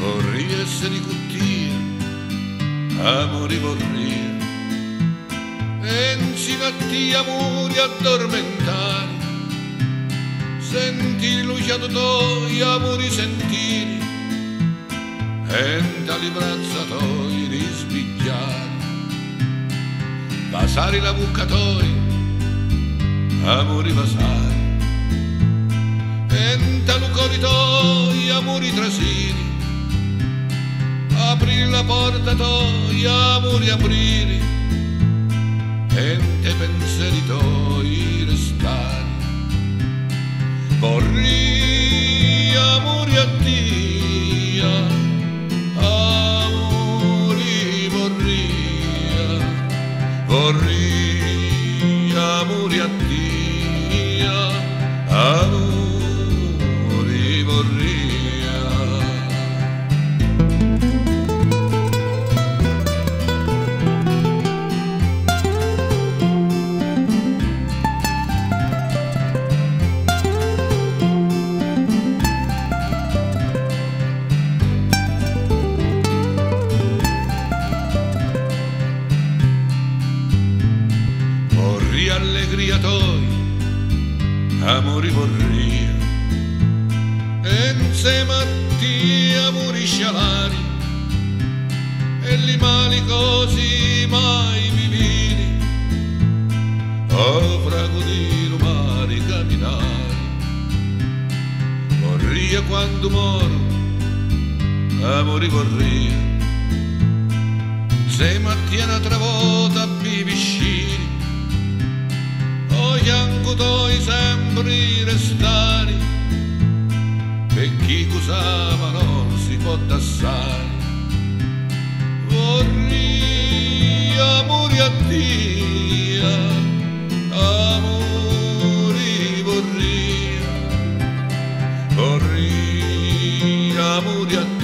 vorrei essere cuttia, amori vorrei, e insieme a te amori addormentare, senti luciato tuoi amori sentire, e tali braccia tuoi risbigliare, basare la bucca tuoi, amori basare, e tali cuori tuoi amori trasiri, aprire la porta tuoi amori aprire, e te pensieri tuoi restare. Vorrei amori a Dio, amori vorrei, vorrei amori a Dio, amori vorrei. Allegria toi, amori vorrei, e insieme a te amori scialari, e li mali così mai viviri, o frago di lumari camminari, vorrei quando moro, amori vorrei, insieme a te un'altra volta a vivisciri, fianco tuoi sempre restare, per chi cos'ama non si può tassare. Vorrei amori a Dio, amori vorrei, vorrei amori a Dio.